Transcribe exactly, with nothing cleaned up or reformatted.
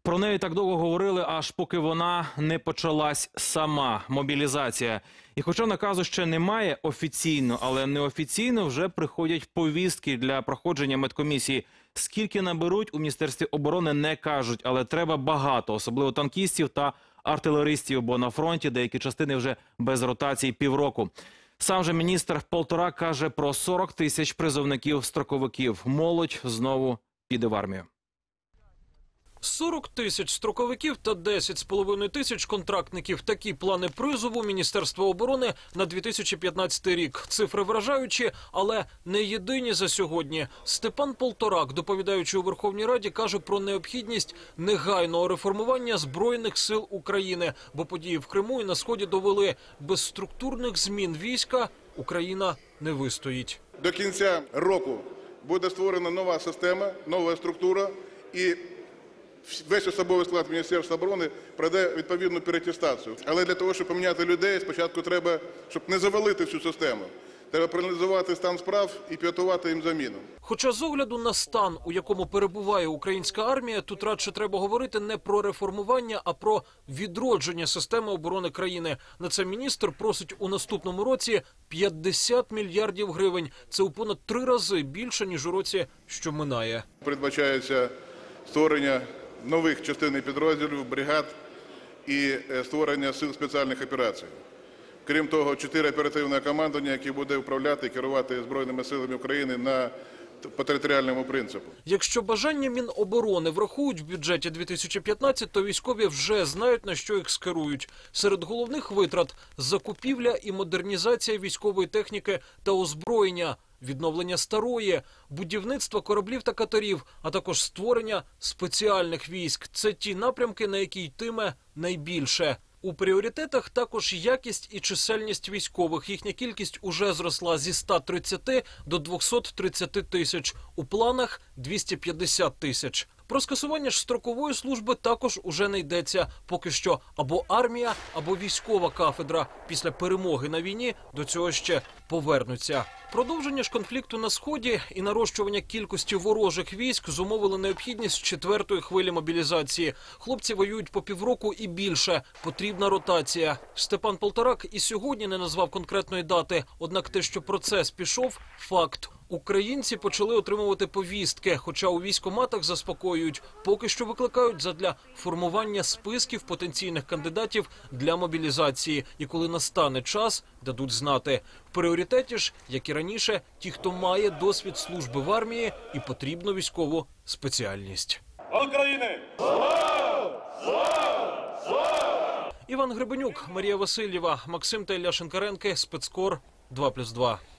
Про неї так довго говорили, аж поки вона не почалась сама – мобілізація. І хоча наказу ще немає офіційно, але неофіційно вже приходять повістки для проходження медкомісії. Скільки наберуть у Міністерстві оборони не кажуть, але треба багато, особливо танкістів та артилеристів, бо на фронті деякі частини вже без ротації півроку. Сам же міністр Полторак каже про сорок тисяч призовників-строковиків. Молодь знову піде в армію. сорок тисяч строковиків та десять з половиною тисяч контрактників. Такі плани призову Міністерства оборони на дві тисячі п'ятнадцятий рік. Цифри вражаючі, але не єдині за сьогодні. Степан Полторак, доповідаючи у Верховній Раді, каже про необхідність негайного реформування Збройних сил України. Бо події в Криму і на Сході довели, без структурних змін війська Україна не вистоїть. До кінця року буде створена нова система, нова структура і весь особовий склад Міністерства оборони пройде відповідну переатестацію. Але для того, щоб поміняти людей, спочатку треба, щоб не завалити всю систему. Треба проаналізувати стан справ і підготувати їм заміну. Хоча з огляду на стан, у якому перебуває українська армія, тут радше треба говорити не про реформування, а про відродження системи оборони країни. На це міністр просить у наступному році п'ятдесят мільярдів гривень. Це у понад три рази більше, ніж у році, що минає. Передбачається створення нових частин і підрозділів, бригад і створення сил спеціальних операцій. Крім того, чотири оперативне командування, яке буде управляти і керувати Збройними силами України на по територіальному принципу. Якщо бажання Міноборони врахують в бюджеті дві тисячі п'ятнадцятого, то військові вже знають, на що їх скерують. Серед головних витрат – закупівля і модернізація військової техніки та озброєння, відновлення старої, будівництво кораблів та катерів, а також створення спеціальних військ. Це ті напрямки, на які йтиме найбільше. У пріоритетах також якість і чисельність військових. Їхня кількість уже зросла зі ста тридцяти до двохсот тридцяти тисяч. У планах – двісті п'ятдесят тисяч. Про скасування ж строкової служби також уже не йдеться. Поки що або армія, або військова кафедра. Після перемоги на війні до цього ще повернуться. Продовження ж конфлікту на Сході і нарощування кількості ворожих військ зумовили необхідність четвертої хвилі мобілізації. Хлопці воюють по півроку і більше. Потрібна ротація. Степан Полторак і сьогодні не назвав конкретної дати. Однак те, що процес пішов – факт. Українці почали отримувати повістки, хоча у військкоматах заспокоюють, поки що викликають задля формування списків потенційних кандидатів для мобілізації. І коли настане час, дадуть знати. В пріоритеті ж, як і раніше, ті, хто має досвід служби в армії і потрібну військову спеціальність. України! Іван Гребенюк, Марія Васильєва, Максим та Ілля Шинкаренки, Спецкор, два плюс два.